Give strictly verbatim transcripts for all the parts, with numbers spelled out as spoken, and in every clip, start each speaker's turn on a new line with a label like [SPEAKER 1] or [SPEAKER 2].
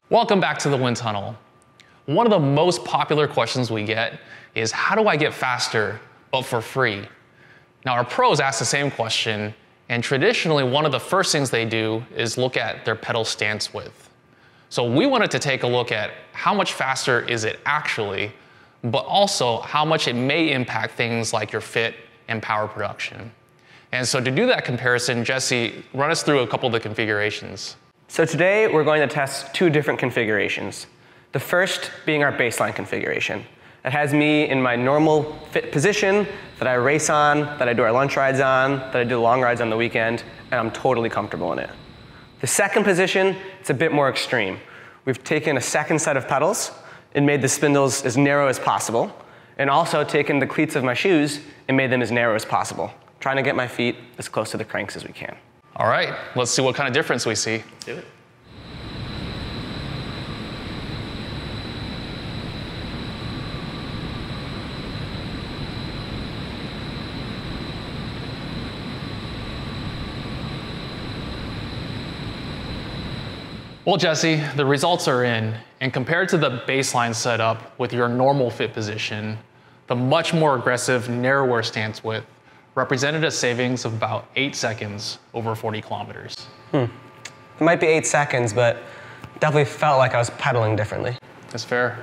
[SPEAKER 1] Welcome back to the wind tunnel. One of the most popular questions we get is, how do I get faster, but for free? Now, our pros ask the same question, and traditionally, one of the first things they do is look at their pedal stance width. So we wanted to take a look at how much faster is it actually, but also how much it may impact things like your fit and power production. And so to do that comparison, Jesse, run us through a couple of the configurations.
[SPEAKER 2] So today, we're going to test two different configurations. The first being our baseline configuration. It has me in my normal fit position that I race on, that I do our lunch rides on, that I do long rides on the weekend, and I'm totally comfortable in it. The second position, it's a bit more extreme. We've taken a second set of pedals and made the spindles as narrow as possible, and also taken the cleats of my shoes and made them as narrow as possible, trying to get my feet as close to the cranks as we can.
[SPEAKER 1] All right, let's see what kind of difference we see.
[SPEAKER 2] Let's do it.
[SPEAKER 1] Well, Jesse, the results are in, and compared to the baseline setup with your normal fit position, the much more aggressive, narrower stance width represented a savings of about eight seconds over forty kilometers.
[SPEAKER 2] Hmm. It might be eight seconds, but definitely felt like I was pedaling differently.
[SPEAKER 1] That's fair.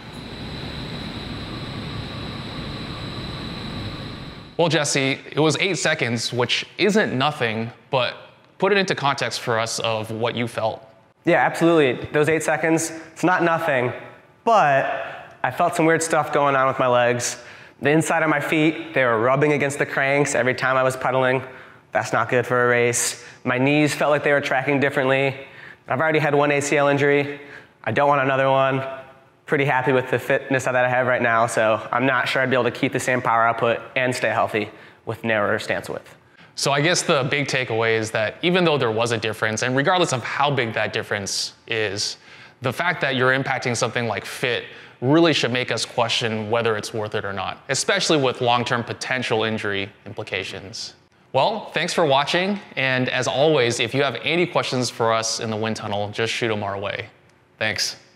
[SPEAKER 1] Well, Jesse, it was eight seconds, which isn't nothing, but put it into context for us of what you felt.
[SPEAKER 2] Yeah, absolutely. Those eight seconds, it's not nothing, but I felt some weird stuff going on with my legs. The inside of my feet, they were rubbing against the cranks every time I was pedaling. That's not good for a race. My knees felt like they were tracking differently. I've already had one A C L injury. I don't want another one. Pretty happy with the fitness that I have right now, so I'm not sure I'd be able to keep the same power output and stay healthy with narrower stance width.
[SPEAKER 1] So I guess the big takeaway is that even though there was a difference, and regardless of how big that difference is, the fact that you're impacting something like fit really should make us question whether it's worth it or not, especially with long-term potential injury implications. Well, thanks for watching, and as always, if you have any questions for us in the wind tunnel, just shoot them our way. Thanks.